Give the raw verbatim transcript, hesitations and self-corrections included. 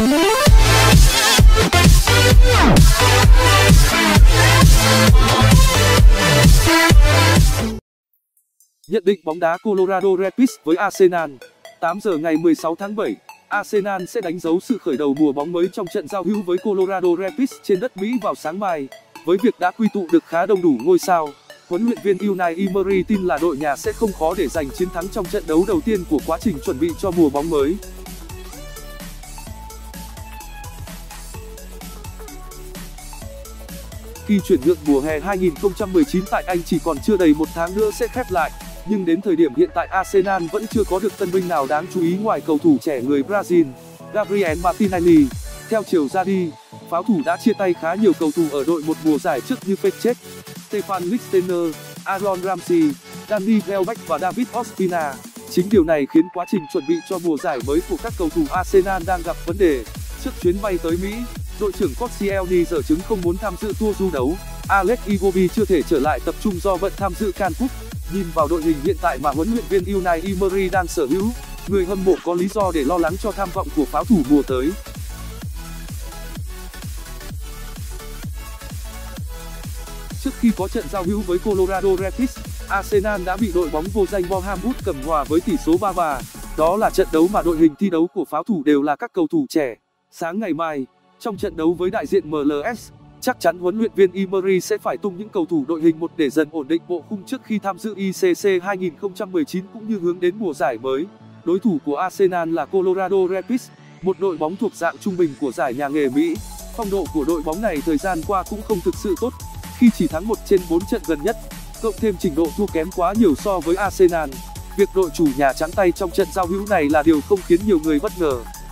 Nhận định bóng đá Colorado Rapids với Arsenal. tám giờ ngày mười sáu tháng bảy, Arsenal sẽ đánh dấu sự khởi đầu mùa bóng mới trong trận giao hữu với Colorado Rapids trên đất Mỹ vào sáng mai. Với việc đã quy tụ được khá đông đủ ngôi sao, huấn luyện viên Unai Emery tin là đội nhà sẽ không khó để giành chiến thắng trong trận đấu đầu tiên của quá trình chuẩn bị cho mùa bóng mới. Kỳ chuyển nhượng mùa hè hai nghìn không trăm mười chín tại Anh chỉ còn chưa đầy một tháng nữa sẽ khép lại, nhưng đến thời điểm hiện tại Arsenal vẫn chưa có được tân binh nào đáng chú ý ngoài cầu thủ trẻ người Brazil, Gabriel Martinelli. Theo chiều ra đi, pháo thủ đã chia tay khá nhiều cầu thủ ở đội một mùa giải trước như Petr, Stefan Lichtsteiner, Aaron Ramsey, Danny Welbeck và David Ospina. Chính điều này khiến quá trình chuẩn bị cho mùa giải mới của các cầu thủ Arsenal đang gặp vấn đề. Trước chuyến bay tới Mỹ, đội trưởng Koscielny giở chứng không muốn tham dự tour du đấu. Alex Iwobi chưa thể trở lại tập trung do bận tham dự CAN Cup. Nhìn vào đội hình hiện tại mà huấn luyện viên Unai Emery đang sở hữu, người hâm mộ có lý do để lo lắng cho tham vọng của pháo thủ mùa tới. Trước khi có trận giao hữu với Colorado Rapids, Arsenal đã bị đội bóng vô danh Bournemouth cầm hòa với tỷ số ba ba. Đó là trận đấu mà đội hình thi đấu của pháo thủ đều là các cầu thủ trẻ. Sáng ngày mai, trong trận đấu với đại diện em lờ ét, chắc chắn huấn luyện viên Emery sẽ phải tung những cầu thủ đội hình một để dần ổn định bộ khung trước khi tham dự i xê xê hai nghìn không trăm mười chín cũng như hướng đến mùa giải mới. Đối thủ của Arsenal là Colorado Rapids, một đội bóng thuộc dạng trung bình của giải nhà nghề Mỹ. Phong độ của đội bóng này thời gian qua cũng không thực sự tốt, khi chỉ thắng một trên bốn trận gần nhất, cộng thêm trình độ thua kém quá nhiều so với Arsenal. Việc đội chủ nhà trắng tay trong trận giao hữu này là điều không khiến nhiều người bất ngờ.